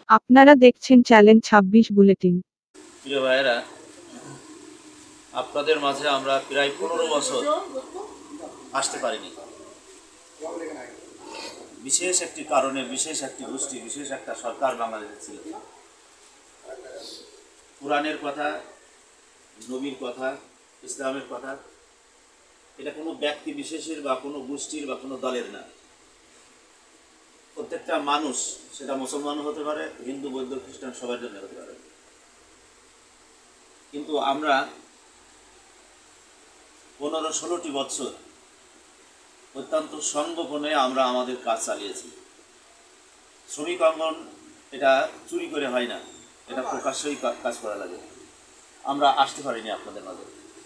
আপনারা দেখছেন challenge ২৬ bulletin. প্রিয় ভাইয়েরা, আপনাদের মাঝে আমরা প্রায় 15 বছর আসতে পারিনি। বিশেষ একটি কারণে, বিশেষ একটি গোষ্ঠী, বিশেষ একটা সরকার বাংলাদেশে ছিল। কোরআনের কথা, নবীর কথা, ইসলামের কথা, এটা কোনো ব্যক্তি বিশেষের বা কোনো গোষ্ঠীর বা কোনো দলের না। প্রত্যেকটা মানুষ, সেটা মুসলমানও হতে পারে, হিন্দু, বৌদ্ধ, খ্রিস্টান, সবার জন্য হতে পারে। কিন্তু আমরা 15-16টি বছর অত্যন্ত সংগোপনে আমরা আমাদের কাজ চালিয়েছি। শ্রমিক অঙ্গন এটা চুরি করে হয় না, এটা প্রকাশ্যেই কাজ করা লাগে। আমরা আসতে পারিনি আপনাদের মাঝে।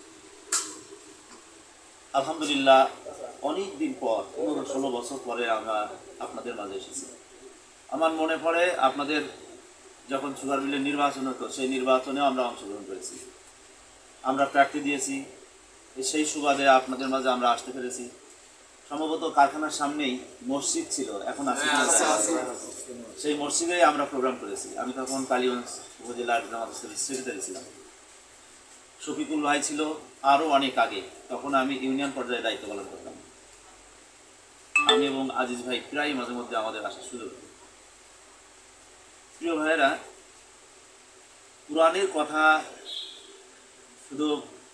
আলহামদুলিল্লাহ, অনেক দিন পর 15-16 বছর পরে আমরা আপনাদের মাঝে এসেছি। আমার মনে পড়ে আপনাদের যখন সুগার মিলের নির্বাচন হতো, সেই নির্বাচনেও আমরা অংশগ্রহণ করেছি, আমরা প্রার্থী দিয়েছি। সেই সুবাদে আপনাদের মাঝে আমরা আসতে পেরেছি। সম্ভবত কারখানার সামনেই মসজিদ ছিল, এখন আছে, সেই মসজিদেই আমরা প্রোগ্রাম করেছি। আমি তখন কালীগঞ্জ উপজেলার জামাত ইসলামীর সেক্রেটারি ছিলাম, শফিকুল ভাই ছিল আরও অনেক আগে, তখন আমি ইউনিয়ন পর্যায়ে দায়িত্ব পালন করতাম। আমি এবং আজিজ ভাই প্রায় মাঝে মধ্যে আমাদের আসার সুযোগ হতো। প্রিয় ভাইয়েরা, কোরআনের কথা শুধু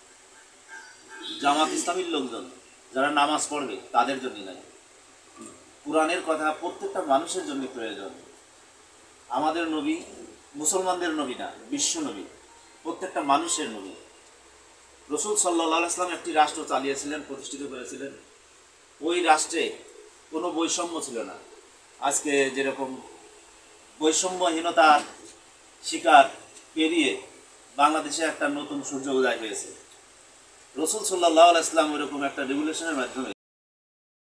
জামাত ইসলামীর লোকজন যারা নামাজ পড়বে তাদের জন্যই নয়, কোরআনের কথা প্রত্যেকটা মানুষের জন্য প্রয়োজন। আমাদের নবী মুসলমানদের নবী না, বিশ্ব নবী, প্রত্যেকটা মানুষের নবী। রসুল সাল্লাল্লাহু আলাইহি ওয়াসাল্লাম একটি রাষ্ট্র চালিয়েছিলেন, প্রতিষ্ঠিত করেছিলেন। ওই রাষ্ট্রে কোনো বৈষম্য ছিল না। আজকে যেরকম বৈষম্যহীনতার শিকার পেরিয়ে বাংলাদেশে একটা নতুন সূর্য উদয় হয়েছে। রসুল সাল্লাল্লাহু আলাইহি ওয়াসাল্লাম ওইরকম একটা রেভলিউশনের মাধ্যমে